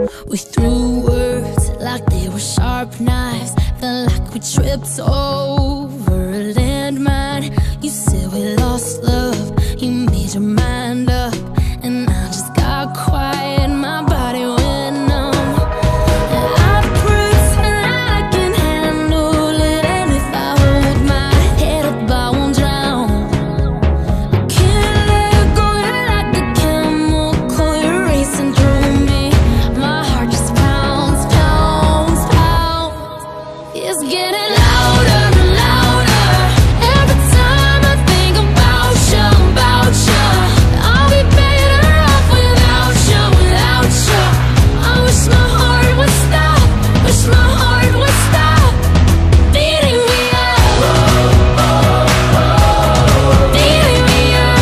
We threw words like they were sharp knives. Felt like we tripped over a landmine. You said we lost love, you made your mind up, and I just got quiet, my body went numb. And I pretend I can handle it, and if I hold my head up I won't drown. I can't let go, you're like a chemical, you're racing through me. My heart just pounds, pounds, pounds. It's getting louder and louder every time I think about you, about you. I'll be better off without you, without you. I wish my heart would stop, wish my heart would stop beating me up, beating me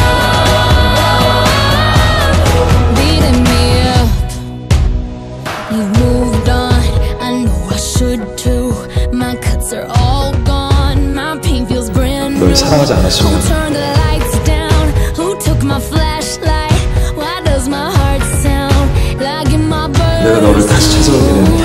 up, beating me up. You've moved on, I know I should too. My cuts are all gone, my pain feels brand new. 널 사랑하지 않았으면 Who turned the lights down? Who took my flashlight? Why does my heart sound like in my 내가 너를 birds? 다시 찾아오게 되는